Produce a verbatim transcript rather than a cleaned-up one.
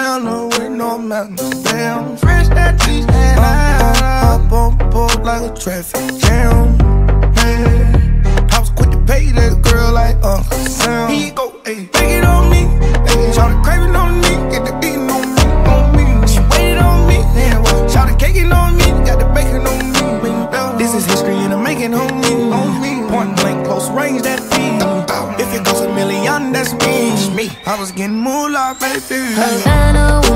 Havana with no mountains. Damn, fresh that cheese and I up on board like a traffic jam. Man, I was quick to pay that girl like Uncle Sam. Here you go, ayy, take it on me. Ayy, shout the craving on me, get the eating on me, on me. She waited on me, damn, well, shout the caking on me, got the bacon on me. This is history and I'm making on me, on me. Point blank, close range, that feed. If it goes a million, that's me. I was getting moolah, baby. Havana